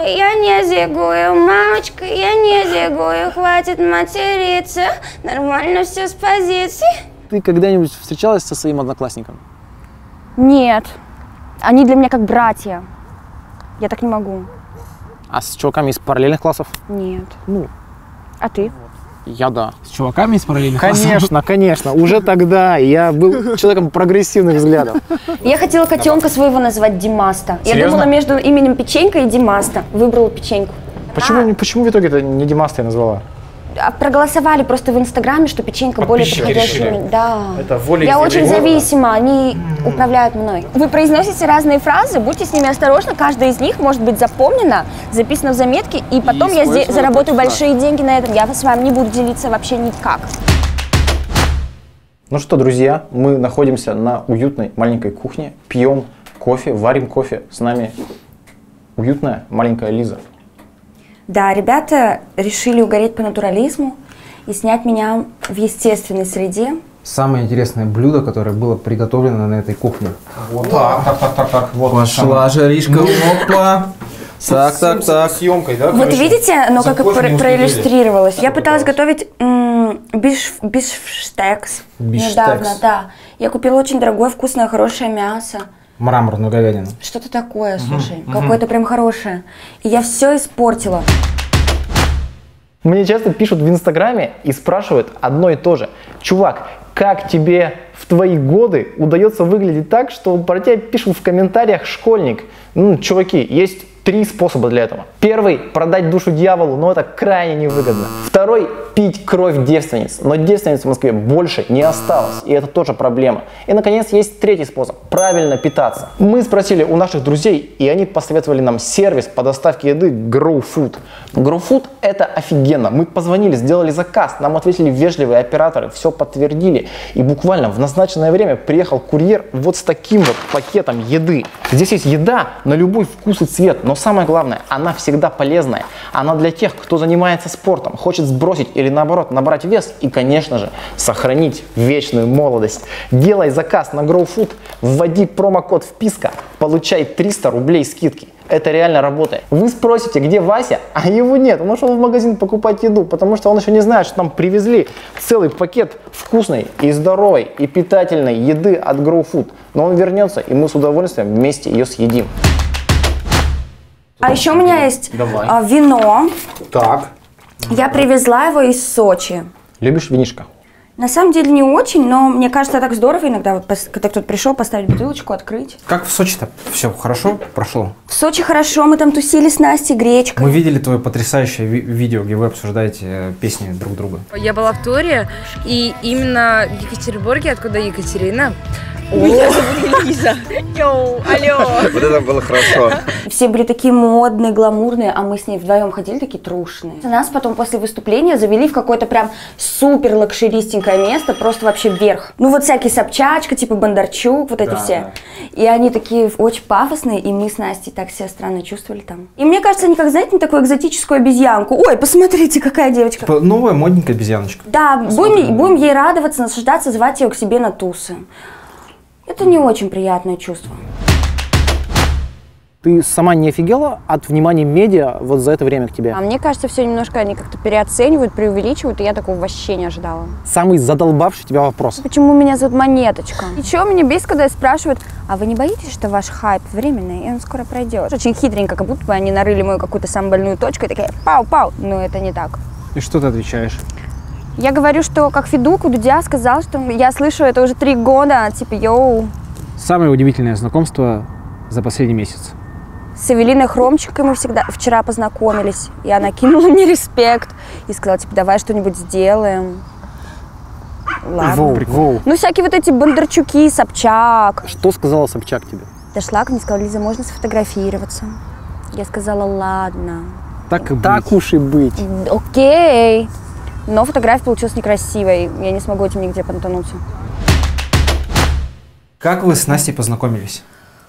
я не зигую, мамочка, я не зигую, хватит материться, нормально все с позиции. Ты когда-нибудь встречалась со своим одноклассником? Нет, они для меня как братья, я так не могу. А с чуваками из параллельных классов? Нет. Ну, а ты? Я да. С чуваками из параллельных классов? Конечно, конечно. Уже тогда я был человеком прогрессивных взглядов. Я хотела котенка своего назвать Димаста. Серьезно? Я думала между именем Печенька и Димаста. Выбрала Печеньку. Почему в итоге это не Димаста я назвала? Проголосовали просто в Инстаграме, что Печенька более подходящая имя. Да. Это воля Я очень зависима, они управляют мной. Вы произносите разные фразы, будьте с ними осторожны, каждая из них может быть запомнена, записана в заметке, и потом я заработаю большие деньги на этом. Я с вами не буду делиться вообще никак. Ну что, друзья, мы находимся на уютной маленькой кухне, пьем кофе, варим кофе. С нами уютная маленькая Лиза. Да, ребята решили угореть по натурализму и снять меня в естественной среде. Самое интересное блюдо, которое было приготовлено на этой кухне. Вот так. Вот пошла жаришка, опа. Так. Съемкой, да? Вот видите, оно как проиллюстрировалось. Я пыталась готовить бифштекс недавно, да. Я купила очень дорогое, вкусное, хорошее мясо. Мраморную говядину. Что-то такое, слушай, какое-то прям хорошее. И я все испортила. Мне часто пишут в Инстаграме и спрашивают одно и то же. Чувак, как тебе в твои годы удается выглядеть так, что про тебя пишут в комментариях школьник? Чуваки, есть 3 способа для этого. Первый – продать душу дьяволу, но это крайне невыгодно. Второй – пить кровь девственниц, но девственниц в Москве больше не осталось, и это тоже проблема. И, наконец, есть 3-й способ – правильно питаться. Мы спросили у наших друзей, и они посоветовали нам сервис по доставке еды GrowFood. GrowFood – это офигенно. Мы позвонили, сделали заказ, нам ответили вежливые операторы, все подтвердили, и буквально в назначенное время приехал курьер вот с таким вот пакетом еды. Здесь есть еда на любой вкус и цвет, но самое главное, она всегда полезная. Она для тех, кто занимается спортом, хочет сбросить или наоборот набрать вес и, конечно же, сохранить вечную молодость. Делай заказ на GrowFood, вводи промокод вписка, получай 300 рублей скидки. Это реально работает. Вы спросите, где Вася, а его нет. Он ушел в магазин покупать еду, потому что он еще не знает, что нам привезли целый пакет вкусной и здоровой и питательной еды от GrowFood. Но он вернется, и мы с удовольствием вместе ее съедим. А еще у меня есть вино. Так. Я привезла его из Сочи. Любишь винишко? На самом деле не очень, но мне кажется, так здорово иногда, вот, когда кто-то пришел, поставить бутылочку, открыть. Как в Сочи-то? Все хорошо прошло? В Сочи хорошо, мы там тусили с Настей, гречкой. Мы видели твое потрясающее видео, где вы обсуждаете песни друг друга. Я была в туре, и именно в Екатеринбурге, откуда Екатерина, Меня зовут Лиза. Йоу, алло. Вот это было хорошо. Все были такие модные, гламурные, а мы с ней вдвоем ходили такие трушные. Нас потом после выступления завели в какое-то прям супер лакшеристенькое место, просто вообще вверх. Ну вот всякие Собчачка, типа Бондарчук, вот эти все. И они такие очень пафосные, и мы с Настей так себя странно чувствовали там. И мне кажется, они как, знаете, на такую экзотическую обезьянку. Ой, посмотрите, какая девочка. Типа новая модненькая обезьяночка. Да, будем ей радоваться, наслаждаться, звать ее к себе на тусы. Это не очень приятное чувство. Ты сама не офигела от внимания медиа вот за это время к тебе? А мне кажется, все немножко они как-то переоценивают, преувеличивают, и я такого вообще не ожидала. Самый задолбавший тебя вопрос. Почему меня зовут Монеточка? И чего меня бесит, когда спрашивают, а вы не боитесь, что ваш хайп временный, и он скоро пройдет? Очень хитренько, как будто бы они нарыли мою какую-то самую больную точку и такие пау-пау. Но это не так. И что ты отвечаешь? Я говорю, что как Федук у Дудя сказал, что я слышу это уже 3 года, типа йоу. Самое удивительное знакомство за последний месяц. С Эвелиной Хромченко мы вчера познакомились, и она кинула мне респект и сказала, типа, давай что-нибудь сделаем. Ладно. Воу. Ну, всякие вот эти Бондарчуки, Собчак. Что сказала Собчак тебе? Дошла ко мне и сказала, Лиза, можно сфотографироваться? Я сказала, ладно. Так уж и быть. Окей. Но фотография получилась некрасивой, я не смогу этим нигде понтануться. Как вы с Настей познакомились?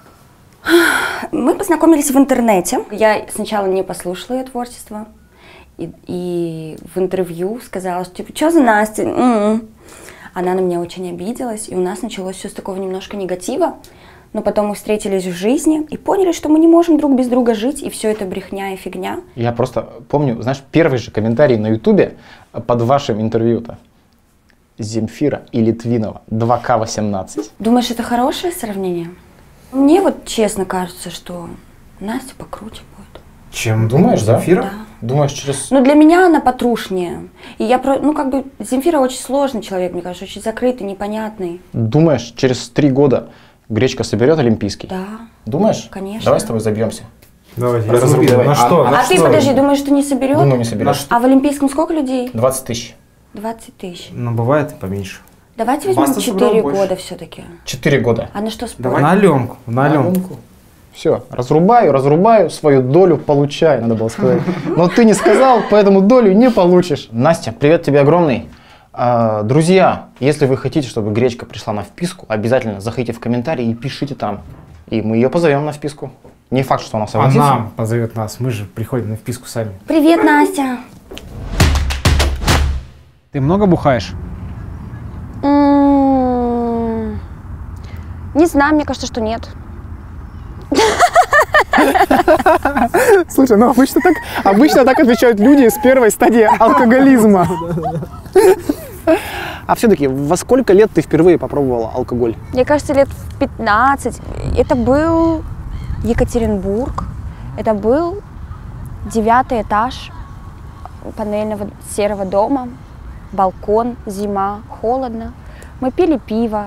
Мы познакомились в интернете. Я сначала не послушала ее творчество. И в интервью сказала, что типа, что за Настя? Она на меня очень обиделась. И у нас началось все с такого немножко негатива. Но потом мы встретились в жизни и поняли, что мы не можем друг без друга жить, и все это брехня и фигня. Я просто помню, знаешь, первый же комментарий на Ютубе под вашим интервью-то. Земфира и Литвинова 2К18. Думаешь, это хорошее сравнение? Мне вот честно кажется, что Настя покруче будет. Чем Думаешь, да? Земфира? Да. Думаешь, через... Но для меня она потрушнее. И я, ну как бы, Земфира очень сложный человек, мне кажется, очень закрытый, непонятный. Думаешь, через 3 года Гречка соберет Олимпийский? Да. Думаешь? Конечно. Давай с тобой забьемся. Давайте. Разруби, давай. На что? А ты, подожди, думаешь, что не соберет? Думаю, не соберет. А в Олимпийском сколько людей? 20 тысяч. 20 тысяч. Ну, бывает и поменьше. Давайте возьмем Баста 4 собрал больше. года все-таки. 4 года. А на что спорить? Давай. На Аленку. На Аленку. Все, разрубаю, свою долю получаю, надо было сказать. Но ты не сказал, поэтому долю не получишь. Настя, привет тебе огромный. Друзья, если вы хотите, чтобы Гречка пришла на вписку, обязательно заходите в комментарии и пишите там. И мы ее позовем на вписку. Не факт, что она согласится. Она позовет нас, мы же приходим на вписку сами. Привет, Настя. Ты много бухаешь? Не знаю, мне кажется, что нет. Слушай, ну обычно так отвечают люди с первой стадии алкоголизма. А все-таки, во сколько лет ты впервые попробовала алкоголь? Мне кажется, лет в 15. Это был Екатеринбург. Это был 9-й этаж панельного серого дома. Балкон, зима, холодно. Мы пили пиво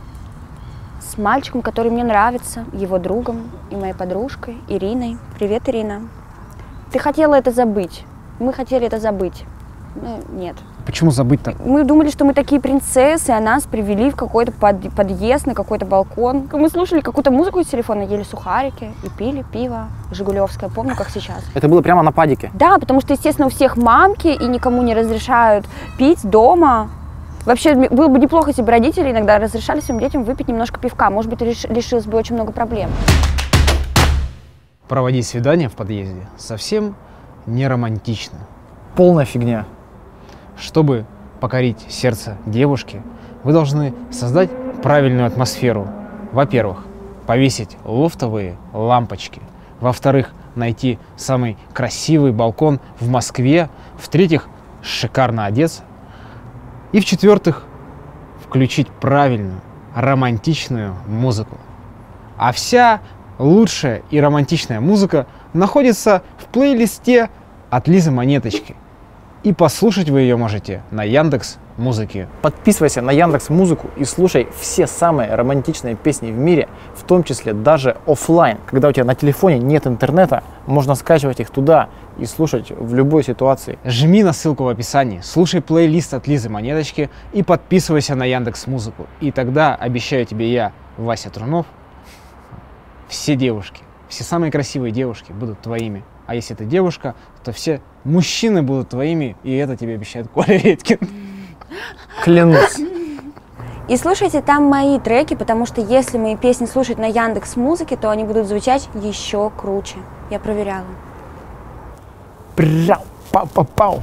с мальчиком, который мне нравится, его другом и моей подружкой Ириной. Привет, Ирина. Ты хотела это забыть. Мы хотели это забыть. Ну, нет. Почему забыть-то? Мы думали, что мы такие принцессы, а нас привели в какой-то подъезд, на какой-то балкон. Мы слушали какую-то музыку из телефона, ели сухарики и пили пиво жигулевское, помню, как сейчас. Это было прямо на падике? Да, потому что, естественно, у всех мамки и никому не разрешают пить дома. Вообще, было бы неплохо, если бы родители иногда разрешали своим детям выпить немножко пивка. Может быть, решилось бы очень много проблем. Проводить свидание в подъезде совсем не романтично. Полная фигня. Чтобы покорить сердце девушки, вы должны создать правильную атмосферу. Во-первых, повесить лофтовые лампочки. Во-вторых, найти самый красивый балкон в Москве. В-третьих, шикарно одеться. И в-четвертых, включить правильную романтичную музыку. А вся лучшая и романтичная музыка находится в плейлисте от Лизы Монеточки. И послушать вы ее можете на Яндекс.Музыке. Подписывайся на Яндекс.Музыку и слушай все самые романтичные песни в мире, в том числе даже офлайн. Когда у тебя на телефоне нет интернета, можно скачивать их туда и слушать в любой ситуации. Жми на ссылку в описании, слушай плейлист от Лизы Монеточки и подписывайся на Яндекс.Музыку. И тогда, обещаю тебе я, Вася Трунов, все девушки, все самые красивые девушки будут твоими. А если ты девушка, то все мужчины будут твоими, и это тебе обещает Коля Редькин. Клянусь. И слушайте там мои треки, потому что если мои песни слушать на Яндекс.Музыке, то они будут звучать еще круче. Я проверяла. Пау-пау-пау.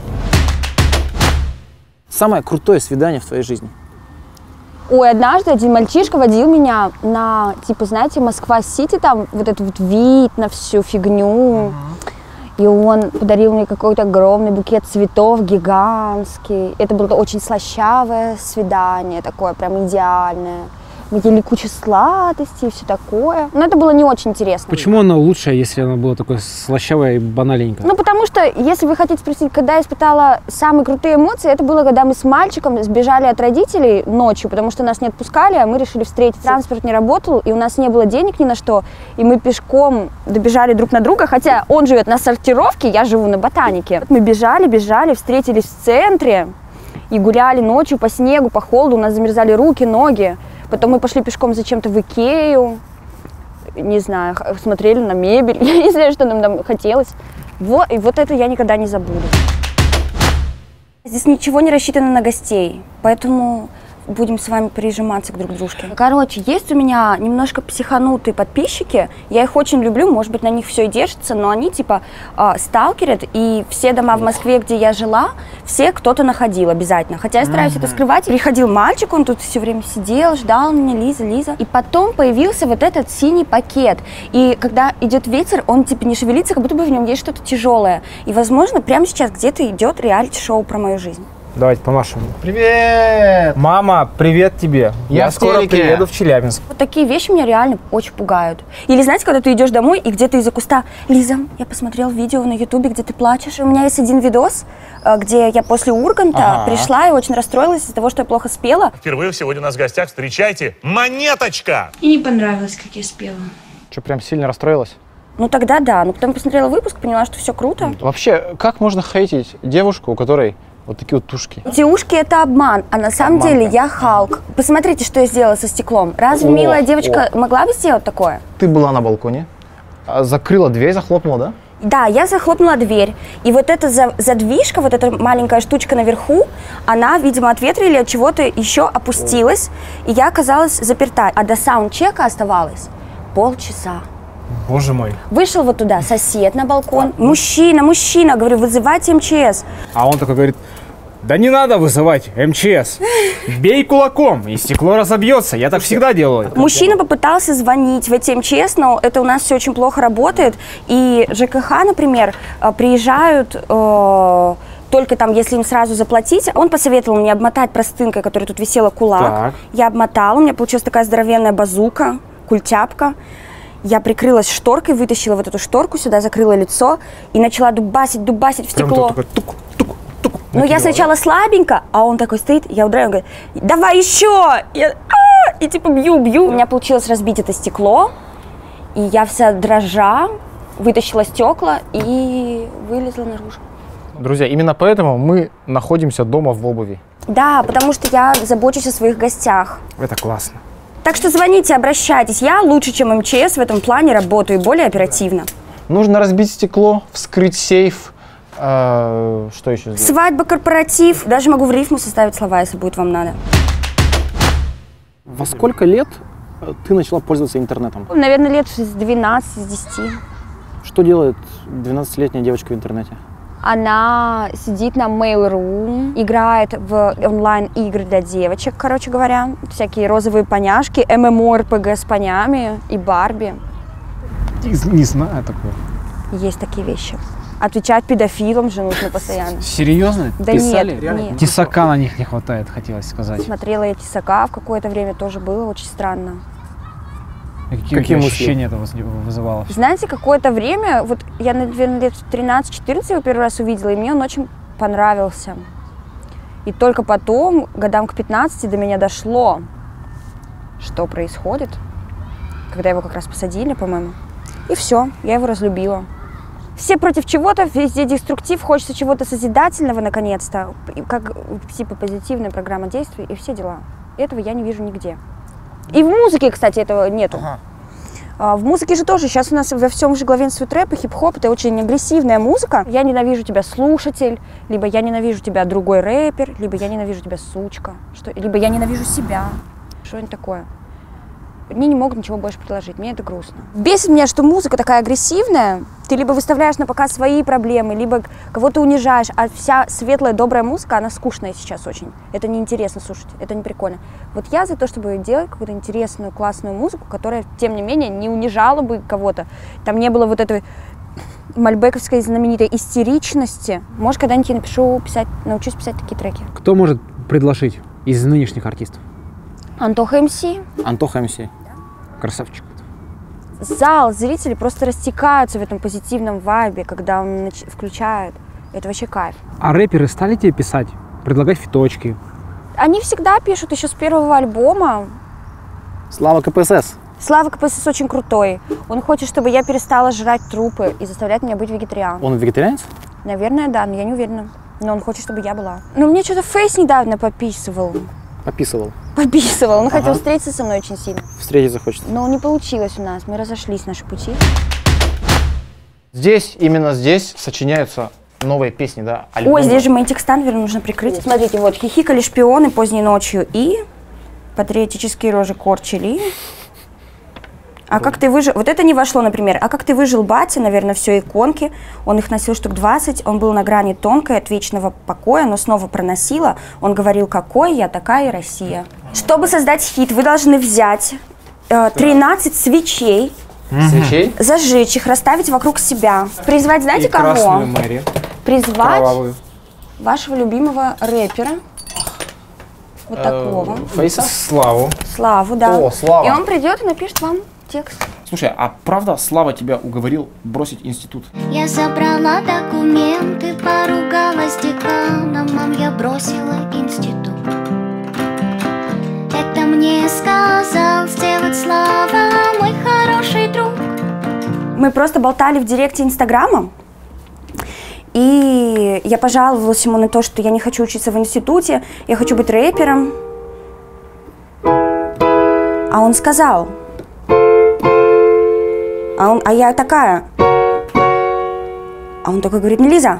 Самое крутое свидание в твоей жизни? Ой, однажды один мальчишка водил меня на, типа, знаете, Москва-Сити, там вот этот вот вид на всю фигню. И он подарил мне какой-то огромный букет цветов, гигантский. Это было очень слащавое свидание, такое прям идеальное. Мы ели кучу сладостей и все такое. Но это было не очень интересно. Почему оно лучшее, если оно было такое слащавое и баналенькое? Ну, потому что, если вы хотите спросить, когда я испытала самые крутые эмоции, это было, когда мы с мальчиком сбежали от родителей ночью, потому что нас не отпускали, а мы решили встретиться. Транспорт не работал, и у нас не было денег ни на что, и мы пешком добежали друг на друга, хотя он живет на сортировке, я живу на Ботанике. Мы бежали, встретились в центре и гуляли ночью по снегу, по холоду, у нас замерзали руки, ноги. Потом мы пошли пешком зачем-то в Икею, не знаю, смотрели на мебель, я не знаю, что нам там хотелось. Вот, и вот это я никогда не забуду. Здесь ничего не рассчитано на гостей, поэтому будем с вами прижиматься друг к дружке. Короче, есть у меня немножко психанутые подписчики, я их очень люблю, может быть, на них все и держится, но они типа сталкерят, и все дома в Москве, где я жила, все кто-то находил обязательно. Хотя я стараюсь это скрывать. Приходил мальчик, он тут все время сидел, ждал меня, Лиза. И потом появился вот этот синий пакет. И когда идет ветер, он типа не шевелится, как будто бы в нем есть что-то тяжелое. И, возможно, прямо сейчас где-то идет реалити-шоу про мою жизнь. Давайте помашем. Привет! Мама, привет тебе. Я в скоро телеке. приеду в Челябинск. Вот такие вещи меня реально очень пугают. Или знаете, когда ты идешь домой и где-то из-за куста: Лиза, я посмотрел видео на ютубе, где ты плачешь. У меня есть один видос, где я после Урганта пришла и очень расстроилась из-за того, что я плохо спела. Впервые сегодня у нас в гостях, встречайте, Монеточка! И не понравилось, как я спела. Что, прям сильно расстроилась? Ну тогда да, но потом посмотрела выпуск, поняла, что все круто. Вообще, как можно хейтить девушку, у которой вот такие вот тушки? Эти ушки — это обман, а на самом деле я Халк. Посмотрите, что я сделала со стеклом. Разве милая девочка могла бы сделать такое? Ты была на балконе, закрыла дверь, захлопнула, да? Да, я захлопнула дверь, и вот эта задвижка, вот эта маленькая штучка наверху, она, видимо, от ветра или от чего-то еще опустилась, и я оказалась заперта. А до саундчека оставалось полчаса. Боже мой. Вышел вот туда сосед на балкон. Мужчина, говорю, вызывайте МЧС. А он такой говорит: да не надо вызывать МЧС. Бей кулаком, и стекло разобьется. Я так всегда делаю. Мужчина попытался звонить в эти МЧС, но это у нас все очень плохо работает. И ЖКХ, например, приезжают только там, если им сразу заплатить. Он посоветовал мне обмотать простынкой, которая тут висела, кулак. Так. Я обмотала, у меня получилась такая здоровенная базука, культяпка. Я прикрылась шторкой, вытащила вот эту шторку сюда, закрыла лицо и начала дубасить в стекло. Такой тук-тук. Ну, я сначала слабенько, а он такой стоит, я ударяю, он говорит: давай еще! И типа бью. У меня получилось разбить это стекло, и я вся дрожа вытащила стекла и вылезла наружу. Друзья, именно поэтому мы находимся дома в обуви. Да, потому что я забочусь о своих гостях. Это классно. Так что звоните, обращайтесь. Я лучше, чем МЧС в этом плане работаю, более оперативно. Нужно разбить стекло, вскрыть сейф. Что еще сделать? Свадьба, корпоратив. Даже могу в рифму составить слова, если будет вам надо. Во сколько лет ты начала пользоваться интернетом? Наверное, лет с 12, с 10. Что делает 12-летняя девочка в интернете? Она сидит на Mail.ru, играет в онлайн-игры для девочек, короче говоря. Всякие розовые поняшки, MMORPG с понями и Барби. Не знаю такого. Есть такие вещи. Отвечать педофилам же нужно постоянно. Серьезно? Да Писали? Нет. Тесака на них не хватает, хотелось сказать. Смотрела я Тесака в какое-то время, тоже было очень странно. Какие ощущения это вызывало? Знаете, какое-то время, вот я, наверное, лет 13-14 его первый раз увидела, и мне он очень понравился. И только потом, годам к 15, до меня дошло, что происходит, когда его как раз посадили, по-моему. И все, я его разлюбила. Все против чего-то, везде деструктив, хочется чего-то созидательного, наконец-то, как типа позитивная программа действий и все дела. Этого я не вижу нигде. И в музыке, кстати, этого нету. В музыке же тоже, сейчас у нас во всем же главенствует рэп и хип-хоп, это очень агрессивная музыка. Я ненавижу тебя, слушатель, либо я ненавижу тебя, другой рэпер, либо я ненавижу тебя, сучка, либо я ненавижу себя. Что-нибудь такое. Мне не могут ничего больше предложить, мне это грустно. Бесит меня, что музыка такая агрессивная, ты либо выставляешь на показ свои проблемы, либо кого-то унижаешь, а вся светлая, добрая музыка, она скучная сейчас очень. Это неинтересно слушать, это не прикольно. Вот я за то, чтобы делать какую-то интересную, классную музыку, которая, тем не менее, не унижала бы кого-то. Там не было вот этой мальбековской знаменитой истеричности. Может, когда-нибудь я научусь писать такие треки. Кто может предложить из нынешних артистов? Антоха МС. Антоха МС. Красавчик. Зал, зрители просто растекаются в этом позитивном вайбе, когда он включает. Это вообще кайф. А рэперы стали тебе писать? Предлагать фиточки? Они всегда пишут еще с первого альбома. Слава КПСС. Слава КПСС очень крутой. Он хочет, чтобы я перестала жрать трупы и заставляет меня быть вегетарианцем. Он вегетарианец? Наверное, да, но я не уверена. Но он хочет, чтобы я была. Но мне что-то Фейс недавно пописывал. Пописывал. Он хотел встретиться со мной очень сильно. Встретиться хочет. Но не получилось у нас. Мы разошлись, наши пути. Здесь, именно здесь сочиняются новые песни, да, альбомы. Ой, здесь же Мэтик Станвер нужно прикрыть. Смотрите, вот «Хихикали шпионы поздней ночью» и Патриотические рожи корчили. А как ты выжил? Вот это не вошло, например. А как ты выжил, батя? Наверное, все иконки. Он их носил штук 20. Он был на грани тонкой от вечного покоя, но снова проносила. Он говорил, какой я, такая и Россия. Чтобы создать хит, вы должны взять 13 свечей. Свечей? Зажечь их, расставить вокруг себя. Призвать, знаете, кого? Призвать вашего любимого рэпера. Вот такого. Фейса? Славу. Славу, да. О, Слава. И он придет и напишет вам текст. Слушай, а правда Слава тебя уговорил бросить институт? Я собрала документы, поругалась с деканом, мам, я бросила институт. Это мне сказал сделать Слава, мой хороший друг. Мы просто болтали в директе Инстаграма, и я пожаловалась ему на то, что я не хочу учиться в институте, я хочу быть рэпером. А он сказал, а я такая. А он такой говорит, Лиза.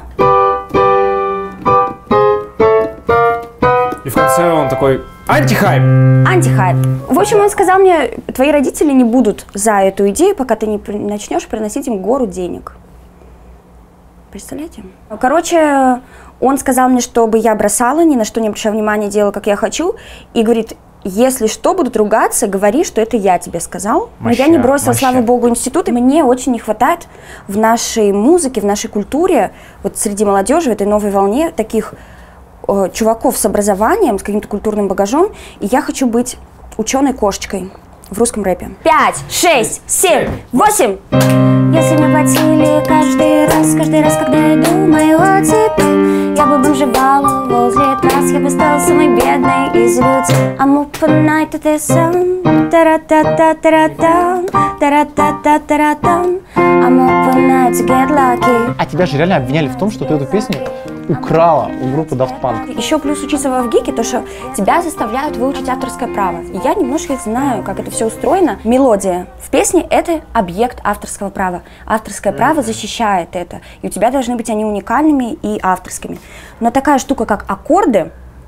И в конце он такой, антихайп. Антихайп. В общем, он сказал мне, твои родители не будут за эту идею, пока ты не начнешь приносить им гору денег. Представляете? Короче, он сказал мне, чтобы я бросала, ни на что не обращала внимания, делала, как я хочу. И говорит, если что, будут ругаться, говори, что это я тебе сказал. Но я не бросила, слава богу, институт. И мне очень не хватает в нашей музыке, в нашей культуре, вот среди молодежи, в этой новой волне, таких чуваков с образованием, с каким-то культурным багажом. И я хочу быть ученой-кошечкой в русском рэпе. 5, 6, 7, 8. Если мне платили каждый раз, когда я думаю о тебе, я бы бомжевала возле трасс, я бы стала самой бедной из людей. I'm up all night to the sun, та-ра-та-та-та-ра-там, та-ра-та-та-та-ра-там. I'm up all night to get lucky. А тебя же реально обвиняли в том, что ты эту песню украла у группы Daft Punk. Еще плюс учиться в ВГИКе, то что тебя заставляют выучить авторское право. И я немножко знаю, как это все устроено. Мелодия в песне — это объект авторского права. Авторское право защищает это. И у тебя должны быть они уникальными и авторскими. Но такая штука, как аккорды,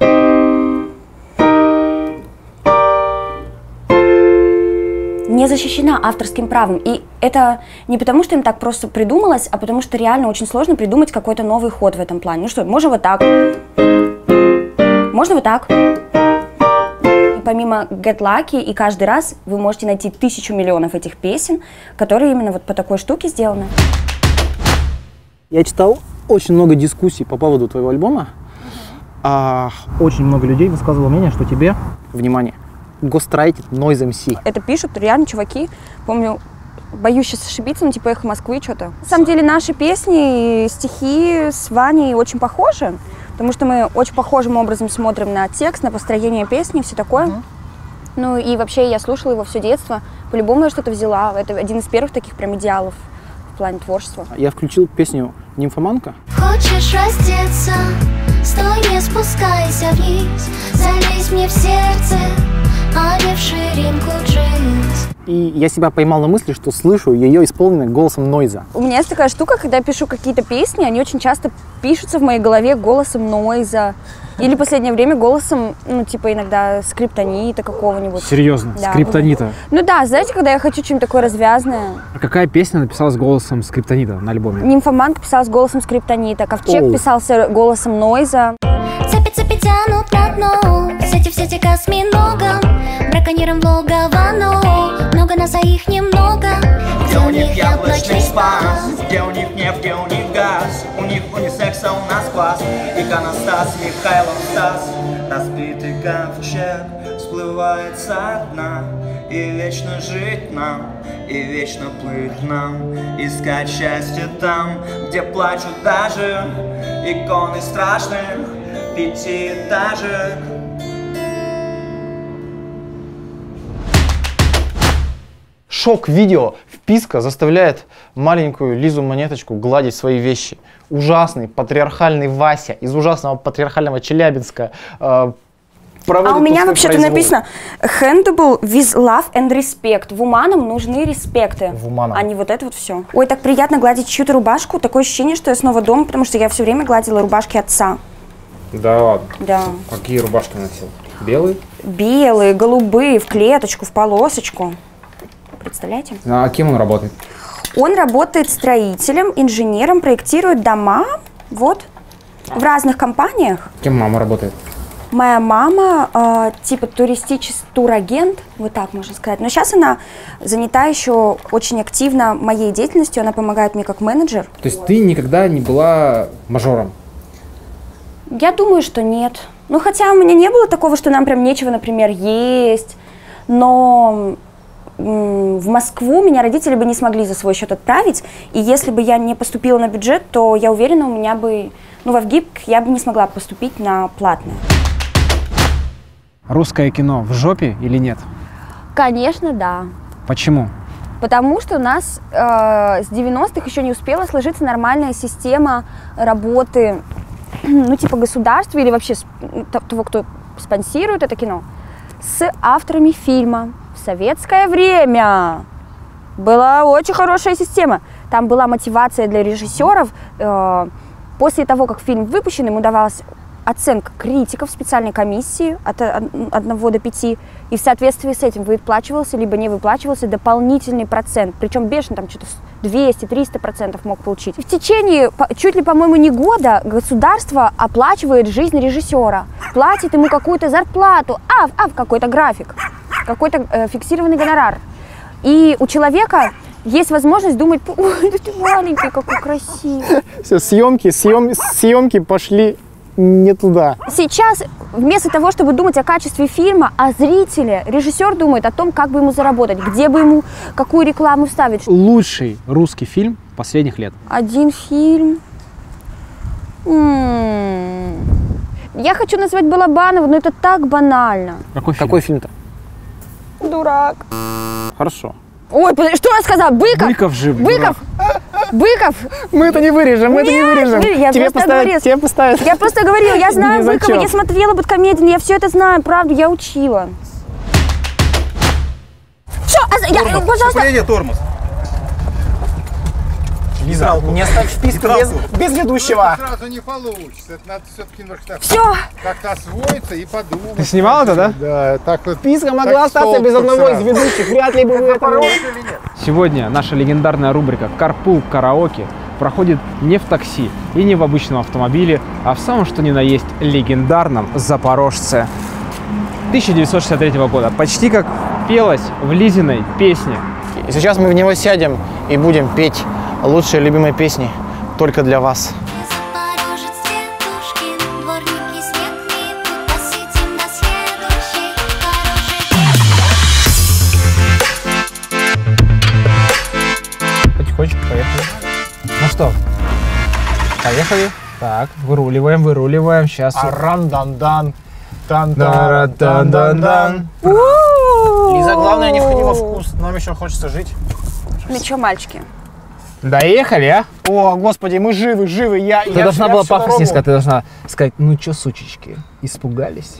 не защищена авторским правом. И это не потому, что им так просто придумалось, а потому что реально очень сложно придумать какой-то новый ход в этом плане. Ну что, можно вот так. Можно вот так. И помимо Get Lucky, и каждый раз вы можете найти 1000 миллионов этих песен, которые именно вот по такой штуке сделаны. Я читал очень много дискуссий по поводу твоего альбома. Очень много людей высказывало мнение, что тебе, внимание, гострайтит Noise MC. Это пишут реально чуваки, помню, боюсь сейчас ошибиться, но типа «Эхо Москвы» что-то. На самом деле наши песни и стихи с Ваней очень похожи, потому что мы очень похожим образом смотрим на текст, на построение песни и все такое. Ну и вообще я слушала его все детство, по-любому я что-то взяла. Это один из первых таких прям идеалов в плане творчества. Я включил песню «Нимфоманка». Хочешь раздеться? Стой, не спускайся вниз, залезь мне в сердце, а не в ширинку джинс. И я себя поймал на мысли, что слышу ее исполненной голосом Нойза. У меня есть такая штука, когда я пишу какие-то песни, они очень часто пишутся в моей голове голосом Нойза. Или в последнее время голосом, ну, типа, иногда скриптонита какого-нибудь. Серьезно? Да. Скриптонита? Ну да, знаете, когда я хочу что-нибудь такое развязное. А какая песня написалась голосом скриптонита на альбоме? Нимфоманка писалась голосом скриптонита, Ковчег писался голосом Нойза. Цепи тянут на дно, в сети к осьминогам, браконьерам в логово, но много нас, а их немного. Где у них яблочный спас, где у них нефть, где у них газ, у них унисекса, у нас класс. Иконостас, Михайлов Стас, разбитый ковчег всплывает со дна. И вечно жить нам, и вечно плыть нам, искать счастье там, где плачут даже иконы страшных пятиэтажек. Шок-видео. Вписка заставляет маленькую Лизу Монеточку гладить свои вещи. Ужасный патриархальный Вася из ужасного патриархального Челябинска. А у меня вообще-то написано handable with love and respect. В Уманом нужны респекты, а не вот это вот все. Ой, так приятно гладить чью-то рубашку. Такое ощущение, что я снова дома, потому что я все время гладила рубашки отца. Да ладно? Да. Какие рубашки носил? Белый? Белые, голубые, в клеточку, в полосочку. Представляете? А кем он работает? Он работает строителем, инженером, проектирует дома, вот, в разных компаниях. Кем мама работает? Моя мама типа туристический турагент, вот так можно сказать. Но сейчас она занята еще очень активно моей деятельностью, она помогает мне как менеджер. То есть ты никогда не была мажором? Я думаю, что нет. Ну, хотя у меня не было такого, что нам прям нечего, например, есть. Но в Москву меня родители бы не смогли за свой счет отправить. И если бы я не поступила на бюджет, то я уверена, у меня бы, ну, во ВГИК я бы не смогла поступить на платное. Русское кино в жопе или нет? Конечно, да. Почему? Потому что у нас с 90-х еще не успела сложиться нормальная система работы, ну, типа государства или вообще того, кто спонсирует это кино, с авторами фильма. В советское время была очень хорошая система. Там была мотивация для режиссеров. После того, как фильм выпущен, ему давалась оценка критиков в специальной комиссии от 1 до 5, и в соответствии с этим выплачивался, либо не выплачивался дополнительный процент, причем бешено, там что-то 200-300% мог получить. В течение чуть ли, по-моему, не года государство оплачивает жизнь режиссера, платит ему какую-то зарплату, в какой-то график, какой-то фиксированный гонорар. И у человека есть возможность думать: ой, да ты маленький, какой красивый. Все, съемки пошли не туда. Сейчас вместо того, чтобы думать о качестве фильма, о зрителе, режиссер думает о том, как бы ему заработать, где бы ему какую рекламу вставить. Лучший русский фильм последних лет? Один фильм. Я хочу назвать Балабанова, но это так банально. Какой фильм-то? Дурак. Хорошо. Ой, что я сказала? Быков? Быков же. Быков. Мы это не вырежем, Я Тебе поставят. Я просто говорила, я знаю Не Быкова, зачет. я смотрела Быткомедиан, я все это знаю, правда, я учила. Что? Пожалуйста. Тормоз. Лиза, не оставь вписку без ведущего. Сразу не получится. Это надо все-таки Все. как-то освоиться и подумать. Ты снимал это, да? Да, так вот. Вписка могла остаться без одного из ведущих. Вряд ли бы вы это... Сегодня наша легендарная рубрика «Карпул караоке» проходит не в такси и не в обычном автомобиле, а в самом что ни на есть легендарном «Запорожце» 1963 года. Почти как пелось в Лизиной песне. И сейчас мы в него сядем и будем петь лучшие любимые песни только для вас. Запорожец, Дедушкин, дворники снег метут, посидим до следующей хорошей. Потихонечку поехали. Ну что, поехали. Так, выруливаем. Сейчас. Аран-дан-дан. Тан-тан-тан-тан-тан. Лиза, главное, не входи во вкус. Нам еще хочется жить. Ну что, мальчики? Доехали, а? О, господи, мы живы. Ты должна была пафоснее сказать, ты должна сказать: ну чё, сучечки, испугались?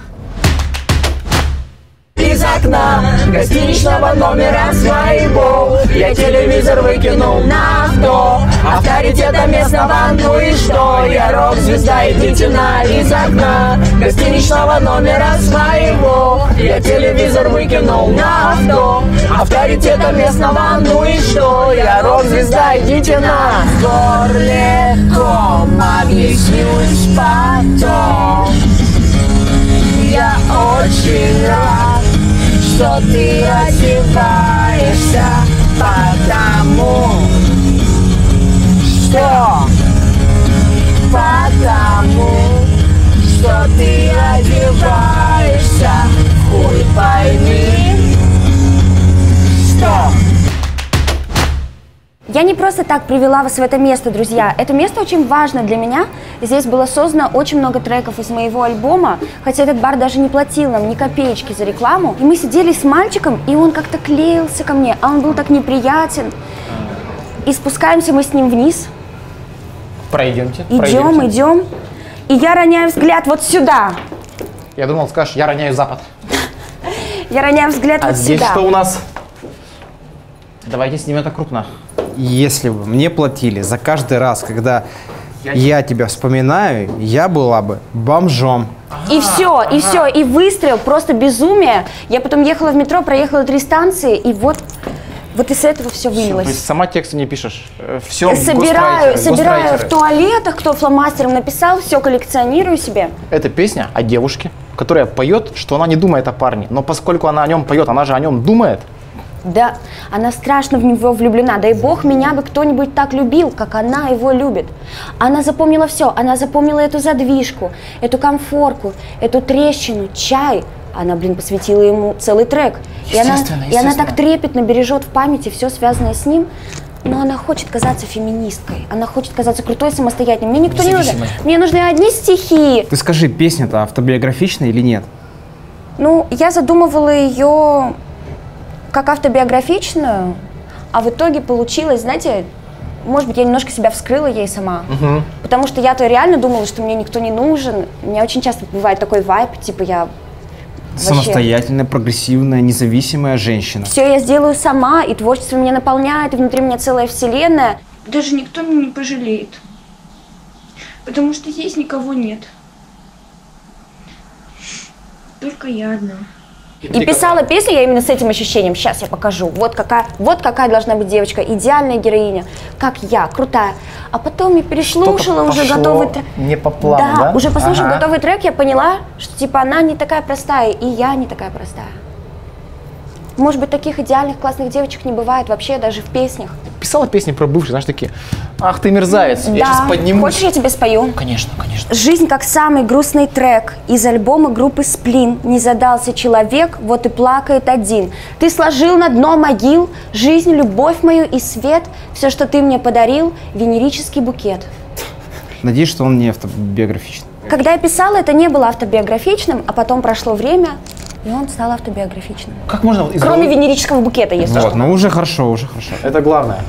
Из окна гостиничного номера своего я телевизор выкинул на авто. Авторитета местного, ну и что? Я рок-звезда, идите на. Из окна гостиничного номера своего я телевизор выкинул на авто. Авторитета местного, ну и что? Я рок-звезда, идите на. Горле-ком, объяснюсь потом. Я очень рад, что ты одеваешься, потому что ты одеваешься, хуй пойми, что. Я не просто так привела вас в это место, друзья. Это место очень важно для меня. Здесь было создано очень много треков из моего альбома, хотя этот бар даже не платил нам ни копеечки за рекламу. И мы сидели с мальчиком, и он как-то клеился ко мне, а он был так неприятен. И спускаемся мы с ним вниз. Пройдемте. Идем. И я роняю взгляд вот сюда. Я думал, скажешь, я роняю запад. Я роняю взгляд вот Здесь сюда. что у нас? Давайте снимем это крупно. Если бы мне платили за каждый раз, когда Я тебя вспоминаю, я была бы бомжом. И все, и выстрел, просто безумие. Я потом ехала в метро, проехала 3 станции, и вот из этого все То есть вылилось. сама тексты не пишешь? Все Собираю в туалетах, кто фломастером написал, все коллекционирую себе. Это песня о девушке, которая поет, что она не думает о парне. Но поскольку она о нем поет, она же о нем думает. Да, она страшно в него влюблена. Дай бог, меня бы кто-нибудь так любил, как она его любит. Она запомнила все. Она запомнила эту задвижку, эту комфорку, эту трещину, чай. Она, посвятила ему целый трек. И она так трепетно бережет в памяти все связанное с ним. Но она хочет казаться феминисткой. Она хочет казаться крутой, самостоятельной. Мне никто не нужен. Мне нужны одни стихи. Ты скажи, песня-то автобиографичная или нет? Ну, я задумывала ее как автобиографичную, а в итоге получилось, знаете, может быть, я немножко себя вскрыла ей сама. Потому что я-то реально думала, что мне никто не нужен. У меня очень часто бывает такой вайб, типа я самостоятельная, прогрессивная, независимая женщина. Все я сделаю сама, и творчество меня наполняет, и внутри меня целая вселенная. Даже никто меня не пожалеет, потому что здесь никого нет. Только я одна. И писала песню я именно с этим ощущением. Сейчас я покажу. Вот какая должна быть девочка, идеальная героиня, как я, крутая. А потом я переслушала уже готовый трек. Не по плану, да? Уже послушав готовый трек, я поняла, что типа она не такая простая, и я не такая простая. Может быть, таких идеальных, классных девочек не бывает вообще даже в песнях. Писала песни про бывших, знаешь, такие, ах ты мерзавец, я сейчас поднимусь. Хочешь, я тебе спою? Конечно, конечно. Жизнь как самый грустный трек из альбома группы Сплин. Не задался человек, вот и плакает один. Ты сложил на дно могил жизнь, любовь мою и свет. Все, что ты мне подарил, венерический букет. Надеюсь, что он не автобиографичный. Когда я писала, это не было автобиографичным, а потом прошло время, и он стал автобиографичным. Как можно Кроме венерического букета, если вот, что. ну уже хорошо, уже хорошо. Это главное.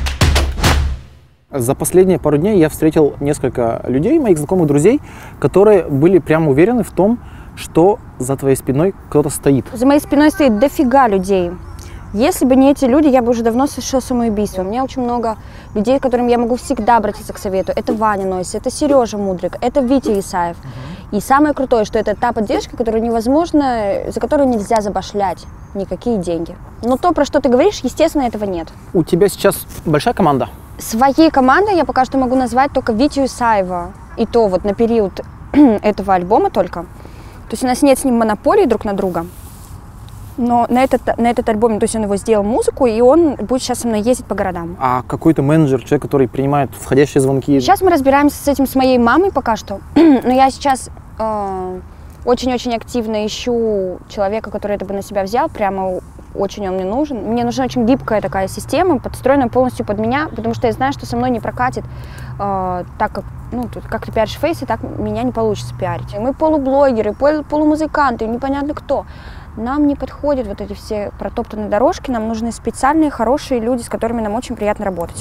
За последние пару дней я встретил несколько людей, моих знакомых друзей, которые были прямо уверены в том, что за твоей спиной кто-то стоит. За моей спиной стоит дофига людей. Если бы не эти люди, я бы уже давно совершила самоубийство. У меня очень много людей, к которым я могу всегда обратиться к совету. Это Ваня Нойс, это Сережа Мудрик, это Витя Исаев. И самое крутое, что это та поддержка, которую невозможно, за которую нельзя забашлять никакие деньги. Но то, про что ты говоришь, естественно, этого нет. У тебя сейчас большая команда? Своей командой я пока что могу назвать только Витю Исаева. И то вот на период этого альбома только. То есть у нас нет с ним монополии друг на друга. Но на этот альбом, то есть он его сделал музыку, и он будет сейчас со мной ездить по городам. А какой-то менеджер, человек, который принимает входящие звонки? Сейчас мы разбираемся с этим с моей мамой пока что. Но я сейчас очень-очень активно ищу человека, который это бы на себя взял. Прямо очень он мне нужен. Мне нужна очень гибкая такая система, подстроенная полностью под меня, потому что я знаю, что со мной не прокатит, так как, как ты пиаришь фейсы, так меня не получится пиарить. Мы полублогеры, полумузыканты, непонятно кто. Нам не подходят вот эти все протоптанные дорожки, нам нужны специальные, хорошие люди, с которыми нам очень приятно работать.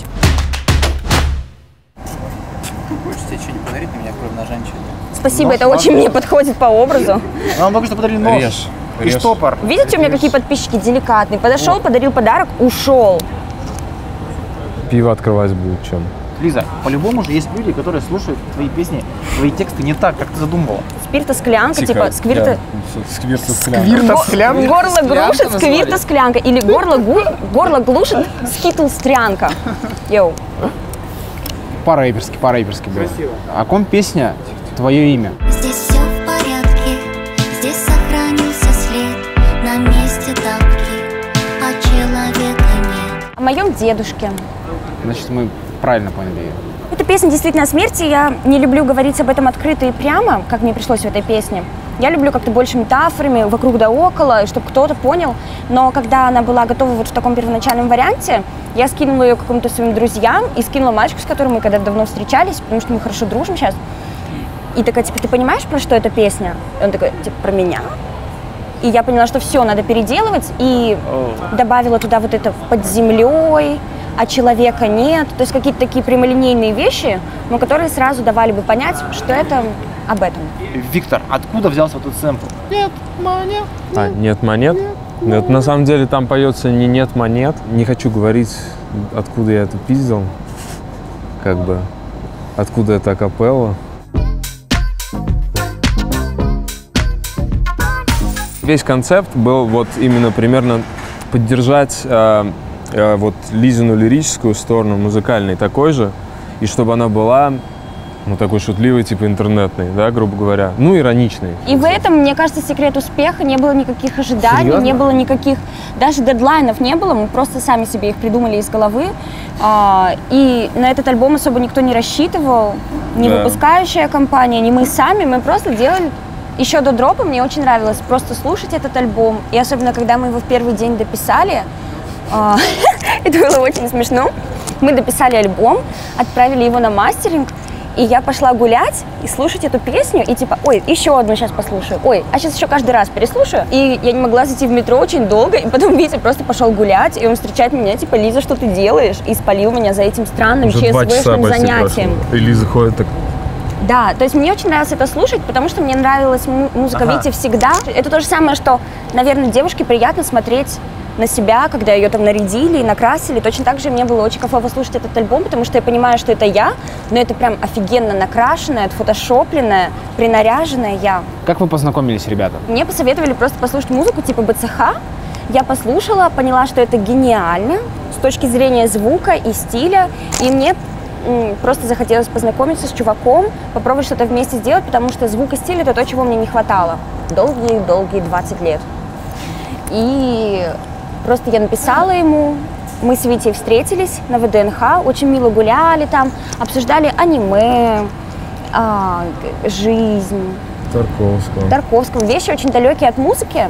Хочешь тебе что-нибудь подарить на меня, кроме ножа ничего? Спасибо, это очень мне подходит по образу. Нам только что подарили нож и штопор. Видите, у меня какие подписчики деликатные. Подошел, подарил подарок, ушел. Пиво открывать будет чем? Лиза, по-любому же есть люди, которые слушают твои песни, твои тексты не так, как ты задумывала. Спирта-склянка, типа сквирта... Сквирта-склянка. Горло глушит, сквирта-склянка. Или горло глушит, скитл-стрянка. Йоу. По-рэперски было. О ком песня «Твое имя»? Здесь все в порядке, здесь сохранился след, на месте тапки, а человека нет. О моем дедушке. Значит, мы правильно поняли ее. Эта песня действительно о смерти. Я не люблю говорить об этом открыто и прямо, как мне пришлось в этой песне. Я люблю как-то больше метафорами, вокруг да около, чтобы кто-то понял. Но когда она была готова вот в таком первоначальном варианте, я скинула ее каким-то своим друзьям и скинула мальчику, с которым мы когда-то давно встречались, потому что мы хорошо дружим сейчас. И такая, типа, ты понимаешь, про что эта песня? И он такой, типа, про меня. И я поняла, что все, надо переделывать, и добавила туда вот это «под землей», а человека нет. То есть какие-то такие прямолинейные вещи, но которые сразу давали бы понять, что это об этом. Виктор, откуда взялся этот сэмпл? Нет монет. Нет монет? Нет, на самом деле там поется не «нет монет». Не хочу говорить, откуда я это пиздил. Как бы. откуда это акапелла. Весь концепт был вот именно примерно поддержать вот Лизину лирическую сторону, музыкальной такой же, и чтобы она была, ну, такой шутливой, типа интернетной, да, грубо говоря, ну, ироничной. И в этом, мне кажется, секрет успеха. Не было никаких ожиданий, Серьезно? не было никаких, даже дедлайнов не было, мы просто сами себе их придумали из головы. И на этот альбом особо никто не рассчитывал, ни выпускающая компания, ни мы сами, мы просто делали. Еще до дропа мне очень нравилось просто слушать этот альбом, и особенно, когда мы его в первый день дописали, это было очень смешно. Мы дописали альбом, отправили его на мастеринг, и я пошла гулять и слушать эту песню, и типа, ой, еще одну сейчас послушаю, ой, а сейчас еще каждый раз переслушаю. И я не могла зайти в метро очень долго, и потом Витя просто пошел гулять, и он встречает меня, типа, Лиза, что ты делаешь? И спалил меня за этим странным ЧСВшным занятием. И Лиза ходит так... Да, то есть мне очень нравилось это слушать, потому что мне нравилась музыка Вити всегда. Это то же самое, что, наверное, девушке приятно смотреть на себя, когда ее там нарядили и накрасили. Точно так же мне было очень кайфово слушать этот альбом, потому что я понимаю, что это я, но это прям офигенно накрашенная, отфотошопленная, принаряженная я. Как вы познакомились, ребята? Мне посоветовали просто послушать музыку типа БЦХ. Я послушала, поняла, что это гениально с точки зрения звука и стиля, и мне просто захотелось познакомиться с чуваком, попробовать что-то вместе сделать, потому что звук и стиль — это то, чего мне не хватало долгие-долгие 20 лет. И просто я написала ему, мы с Витей встретились на ВДНХ, очень мило гуляли там, обсуждали аниме, жизнь. Тарковского. Вещи очень далекие от музыки.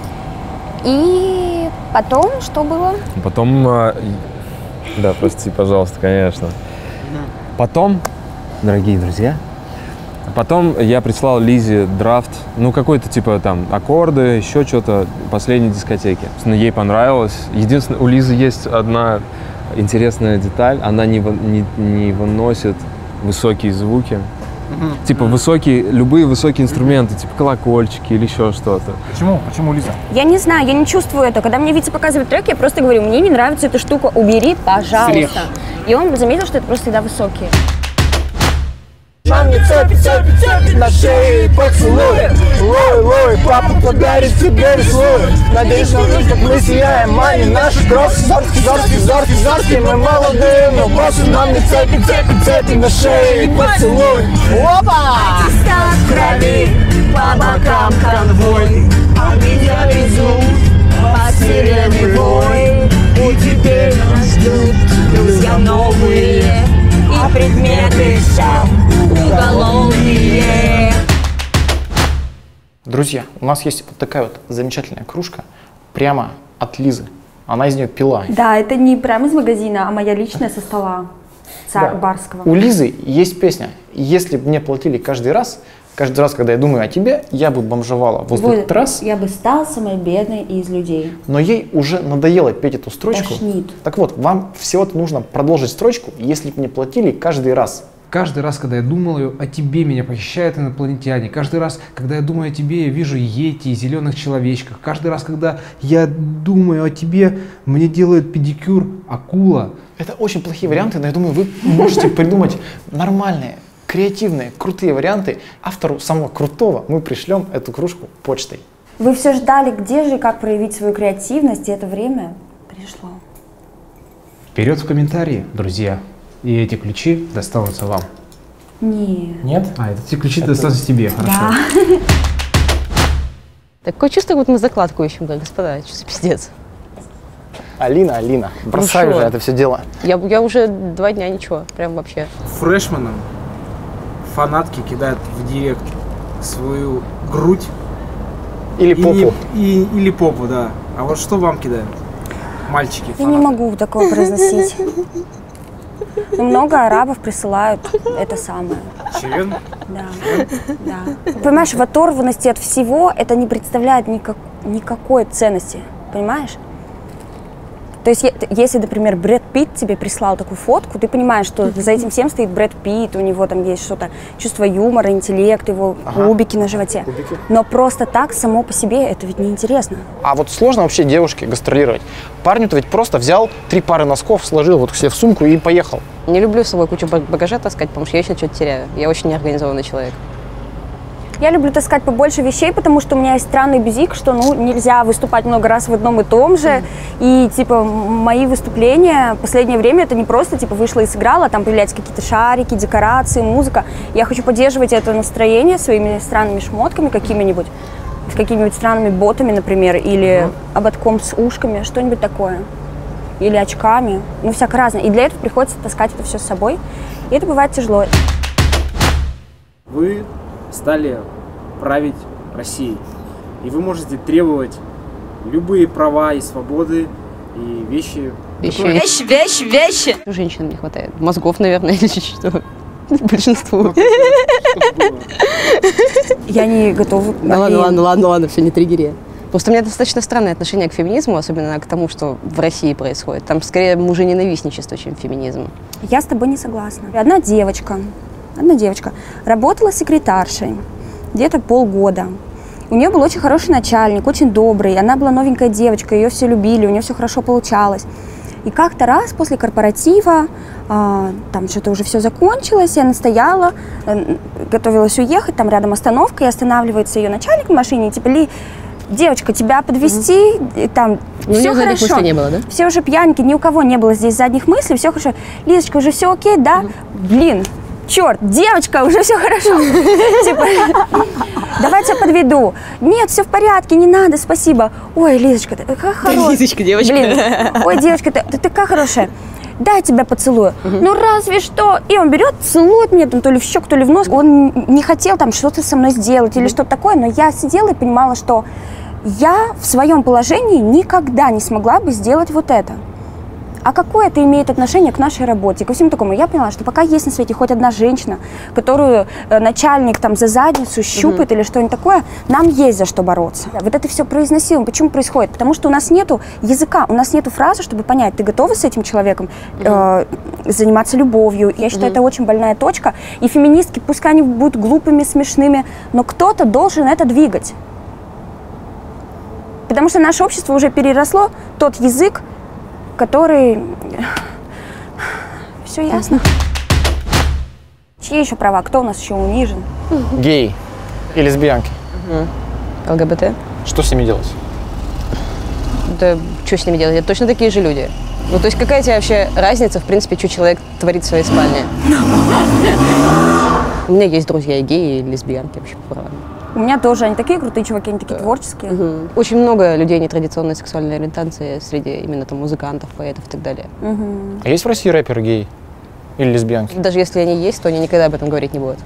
И потом что было? Потом... Да, прости, пожалуйста, конечно. Потом, дорогие друзья, потом я прислал Лизе драфт, ну, какой-то типа там аккорды, еще что-то, последней дискотеки. Ей понравилось. Единственное, у Лизы есть одна интересная деталь, она не выносит высокие звуки. Типа любые высокие инструменты, типа колокольчики или еще что-то. Почему? Почему, Лиза? Я не знаю, я не чувствую это. Когда мне Витя показывает трек, я просто говорю, мне не нравится эта штука, убери, пожалуйста. Срежь. И он заметил, что это просто всегда высокие. Маме цепи на шее поцелуй. Лой, папа подарит тебе веслую. Надеюсь, что как мы сияем, мани наши кроссы. Зорки, мы молодые, но боссы нам не цепи на шее поцелуй. Опа! Аттестат в крови, по бокам конвой, а меня везут по сирене вой. И теперь нас ждут друзья новые и предметы сам уголовные. Друзья, у нас есть вот такая вот замечательная кружка прямо от Лизы. Она из нее пила. Да, это не прямо из магазина, а моя личная со стола Барского. У Лизы есть песня «Если бы мне платили каждый раз, когда я думаю о тебе, я бы бомжевала возле трасс». Я бы стала самой бедной из людей. Но ей уже надоело петь эту строчку. Тошнит. Так вот, вам всего-то нужно продолжить строчку «Если бы мне платили каждый раз». Каждый раз, когда я думаю о тебе, меня похищают инопланетяне. Каждый раз, когда я думаю о тебе, я вижу йети и зеленых человечков. Каждый раз, когда я думаю о тебе, мне делают педикюр акула. Это очень плохие варианты, но я думаю, вы можете придумать нормальные, креативные, крутые варианты. Автору самого крутого мы пришлем эту кружку почтой. Вы все ждали, где же и как проявить свою креативность, и это время пришло. Вперед в комментарии, друзья. И эти ключи достанутся вам. Нет. Нет? Эти ключи достанутся тебе, хорошо. Да. Такое чувство, как будто мы закладку ищем, да, господа, что за пиздец. Алина, бросай уже это все дело. Я уже 2 дня ничего, прям вообще. Фрешменам фанатки кидают в директ свою грудь. Или попу. Или попу, да. А вот что вам кидают? Мальчики, Я не могу такого произносить. Много арабов присылают это самое. Серьезно? Да. Понимаешь, в оторванности от всего это не представляет никакой ценности. Понимаешь? То есть, если, например, Брэд Питт тебе прислал такую фотку, ты понимаешь, что за этим всем стоит Брэд Питт, у него там есть что-то, чувство юмора, интеллект, его кубики на животе. Но просто так, само по себе, это ведь неинтересно. А вот сложно вообще девушке гастролировать? Парню-то ведь просто взял 3 пары носков, сложил вот к себе в сумку и поехал. Не люблю с собой кучу багажа таскать, потому что я еще что-то теряю. Я очень неорганизованный человек. Я люблю таскать побольше вещей, потому что у меня есть странный бзик, что нельзя выступать много раз в одном и том же. И типа мои выступления в последнее время это не просто типа вышла и сыграла, там появляются какие-то шарики, декорации, музыка. Я хочу поддерживать это настроение своими странными шмотками какими-нибудь, с какими-нибудь странными ботами, например, или ободком с ушками, что-нибудь такое. Или очками, всяко разное. И для этого приходится таскать это все с собой. И это бывает тяжело. Вы стали править Россией. И вы можете требовать любые права и свободы, и вещи. Вещи. Женщинам не хватает. Мозгов, наверное, или что. Большинству. Я не готова. Ладно, все, не триггери. Просто у меня достаточно странное отношение к феминизму, особенно к тому, что в России происходит. Там скорее мужененавистничество, чем феминизм. Я с тобой не согласна. Одна девочка работала секретаршей где-то полгода. У нее был очень хороший начальник, очень добрый. Она была новенькая девочка, ее все любили, у нее все хорошо получалось. И как-то раз после корпоратива, там что-то уже все закончилось, и она стояла, готовилась уехать, там рядом остановка, и останавливается ее начальник в машине, типа, девочка, тебя подвезти, там, все хорошо. Не было, да? Все уже пьяненькие, ни у кого не было здесь задних мыслей, все хорошо. Лизочка, уже все окей, да? Блин, черт, девочка, уже все хорошо. Типа, давай тебя подведу. Нет, все в порядке, не надо, спасибо. Ой, Лизочка, ты какая хорошая. Лизочка, девочка. Блин, ой, девочка, ты такая хорошая. Дай я тебя поцелую. Ну разве что. И он берет, целует меня там то ли в щеку, то ли в нос. Он не хотел там что-то со мной сделать или что-то такое, но я сидела и понимала, что я в своем положении никогда не смогла бы сделать вот это. А какое это имеет отношение к нашей работе, ко всему такому? Я поняла, что пока есть на свете хоть одна женщина, которую начальник там за задницу щупает или что-нибудь такое, нам есть за что бороться. Вот это все про изнасилование. Почему происходит? Потому что у нас нету языка, у нас нету фразы, чтобы понять, ты готова с этим человеком заниматься любовью. Я считаю, это очень больная точка. И феминистки, пускай они будут глупыми, смешными, но кто-то должен это двигать. Потому что наше общество уже переросло тот язык, который... Все ясно. Чьи еще права? Кто у нас еще унижен? Геи и лесбиянки. ЛГБТ. Что с ними делать? Да что с ними делать? Это точно такие же люди. Ну, то есть какая тебе вообще разница, в принципе, что человек творит в своей спальне? У меня есть друзья и геи, и лесбиянки вообще по правам. У меня тоже, они такие крутые чуваки, они такие творческие. Очень много людей нетрадиционной сексуальной ориентации среди именно там музыкантов, поэтов и так далее. А есть в России рэперы геи или лесбиянки? Даже если они есть, то они никогда об этом говорить не будут.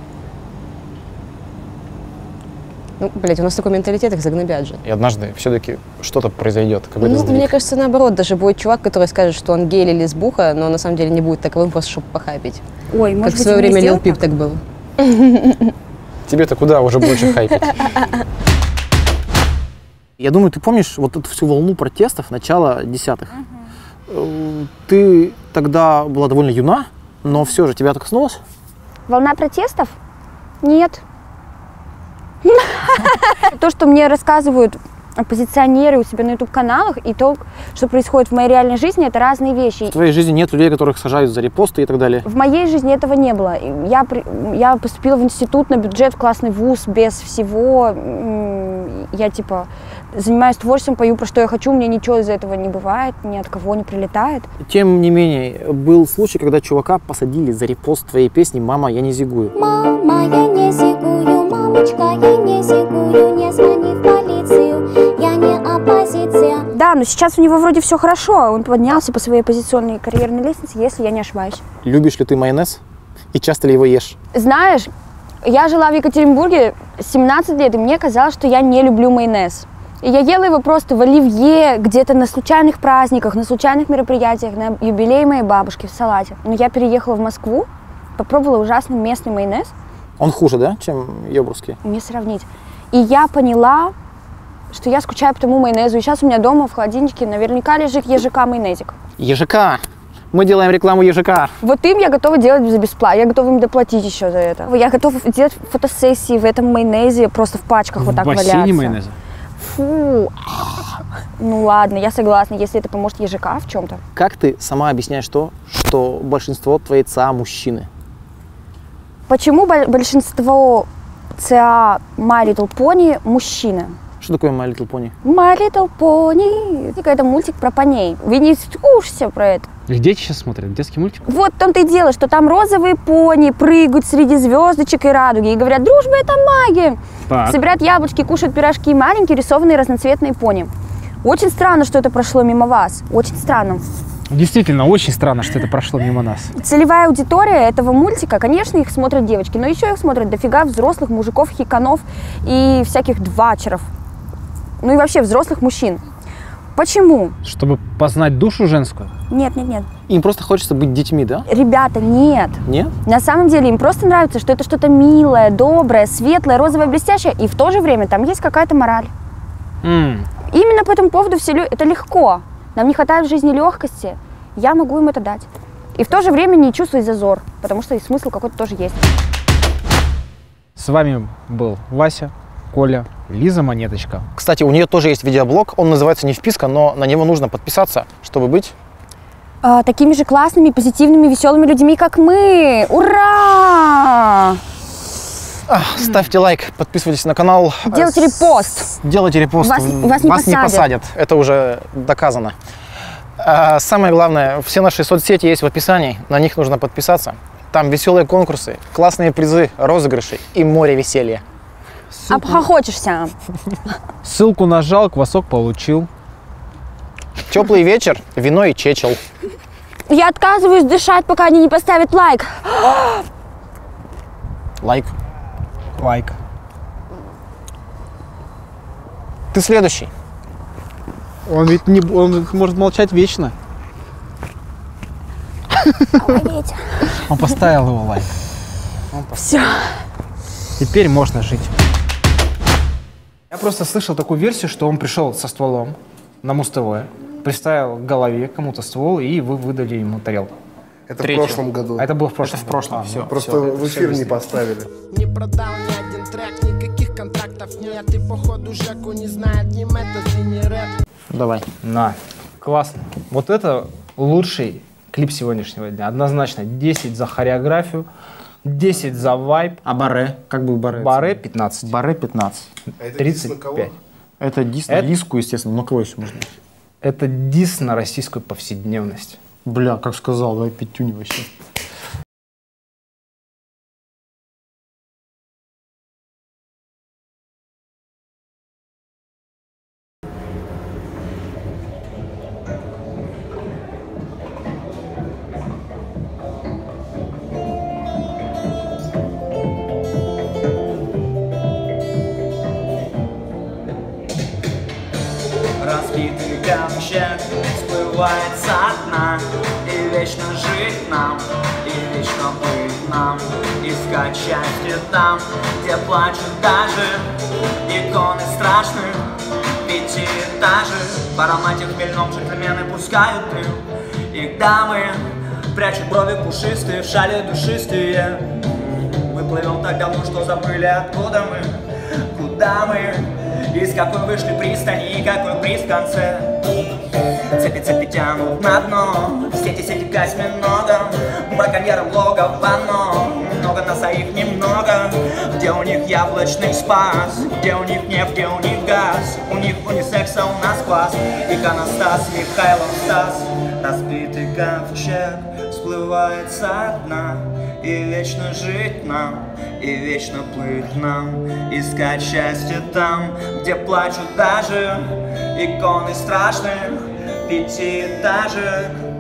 Ну, блядь, у нас такой менталитет, их загнобят же. И однажды все-таки что-то произойдет, какой-то сдвиг. Мне кажется, наоборот, даже будет чувак, который скажет, что он гей или лесбуха, но на самом деле не будет таковым, просто чтобы похайпить. Ой, может как быть, в свое время Лил Пип так был. Тебе-то куда уже больше хайпить? Я думаю, ты помнишь вот эту всю волну протестов начала десятых. Ты тогда была довольно юна, но все же тебя это коснулось? Волна протестов? Нет. То, что мне рассказывают оппозиционеры у себя на YouTube-каналах, и то, что происходит в моей реальной жизни, это разные вещи. В твоей жизни нет людей, которых сажают за репосты и так далее? В моей жизни этого не было. Я поступила в институт на бюджет, в классный вуз, без всего. Я, типа, занимаюсь творчеством, пою, про что я хочу, мне ничего из этого не бывает, ни от кого не прилетает. Тем не менее, был случай, когда чувака посадили за репост твоей песни «Мама, я не зигую». Мама, я не зигую, мамочка, я не зигую, не звони в полицию, я не оппозиция. Да, но сейчас у него вроде все хорошо, он поднялся по своей оппозиционной карьерной лестнице, если я не ошибаюсь. Любишь ли ты майонез и часто ли его ешь? Знаешь, я жила в Екатеринбурге 17 лет, и мне казалось, что я не люблю майонез. И я ела его просто в оливье, где-то на случайных праздниках, на случайных мероприятиях, на юбилее моей бабушки в салате. Но я переехала в Москву, попробовала ужасный местный майонез. Он хуже, да, чем ёбурский? Не сравнить. И я поняла, что я скучаю по тому майонезу. И сейчас у меня дома в холодильнике наверняка лежит ЕЖК майонезик. ЕЖК. Мы делаем рекламу ЕЖК. Вот им я готова делать за бесплатно. Я готова им доплатить еще за это. Я готова делать фотосессии в этом майонезе, просто в пачках вот так валяться. В бассейне майонеза? Фу. Ну ладно, я согласна, если это поможет ЕЖК в чем-то. Как ты сама объясняешь то, что большинство твоей ЦА мужчины? Почему большинство ЦА My Little Pony мужчины? Что такое My Little Pony? My Little Pony. Это мультик про поней. Вы не слушайте про это. Их дети сейчас смотрят, детский мультик? Вот в том-то и дело, что там розовые пони прыгают среди звездочек и радуги и говорят: дружба — это магия. Так. Собирают яблочки, кушают пирожки, маленькие рисованные разноцветные пони. Очень странно, что это прошло мимо вас. Очень странно. Действительно, очень странно, что это прошло мимо нас. Целевая аудитория этого мультика, конечно, их смотрят девочки, но еще их смотрят дофига взрослых мужиков, хиканов и всяких двачеров. Ну и вообще взрослых мужчин. Почему? Чтобы познать душу женскую? Нет. Им просто хочется быть детьми, да? Ребята, нет. Нет? На самом деле им просто нравится, что это что-то милое, доброе, светлое, розовое, блестящее, и в то же время там есть какая-то мораль. Именно по этому поводу это легко. Нам не хватает в жизни легкости. Я могу им это дать. И в то же время не чувствовать зазор, потому что и смысл какой-то тоже есть. С вами был Вася, Коля, Лиза Монеточка. Кстати, у нее тоже есть видеоблог, он называется «Не вписка», но на него нужно подписаться, чтобы быть... такими же классными, позитивными, веселыми людьми, как мы! Ура! Ставьте лайк, подписывайтесь на канал. Делайте репост. Делайте репост. Вас не посадят. Это уже доказано. Самое главное, все наши соцсети есть в описании, на них нужно подписаться. Там веселые конкурсы, классные призы, розыгрыши и море веселья. Обхохочешься. Ссылку нажал, квасок получил. Теплый вечер, вино и чечел. Я отказываюсь дышать, пока они не поставят лайк. Лайк. Лайк. Ты следующий. Он ведь не, он может молчать вечно. Он поставил его лайк. Все. Теперь можно жить. Я просто слышал такую версию, что он пришел со стволом на Муз-ТВ, приставил к голове кому-то ствол, и вы выдали ему тарелку. Это в прошлом году. А это было в прошлом? Это в прошлом, все. Просто в эфир не поставили. Не продал ни один трек, никаких контрактов нет. И походу Жеку не знает ни метод, ни рэп. Давай. На. Классно. Вот это лучший клип сегодняшнего дня. Однозначно 10 за хореографию, 10 за вайб. А баре? Как бы баре? Баре 15. Баре 15. А это 35. Это дис на Лиску, естественно. Ну, кого еще можно? Это дис на российскую повседневность. Бля, как сказал, давай пятюни вообще. Разбитый ковчег всплывает со дна. И вечно жить нам, и вечно быть нам. Искать счастье там, где плачут даже иконы страшных пятиэтажек. В аромате хмельном джентльмены пускают дым. Их дамы прячут брови пушистые в шали душистые. Мы плывем так давно, что забыли, откуда мы, куда мы, из какой вышли пристани и какой приз в конце. Цепи тянут на дно, сети к осьминогам, браконьерам логово, но много нас, а их немного. Где у них яблочный спас, где у них нефть, где у них газ, у них унисекса, у нас класс. Иконостас, Михайлов Стас, разбитый ковчег всплывает со дна. И вечно жить нам, и вечно плыть нам, искать счастье там, где плачут даже иконы страшных пятиэтажек.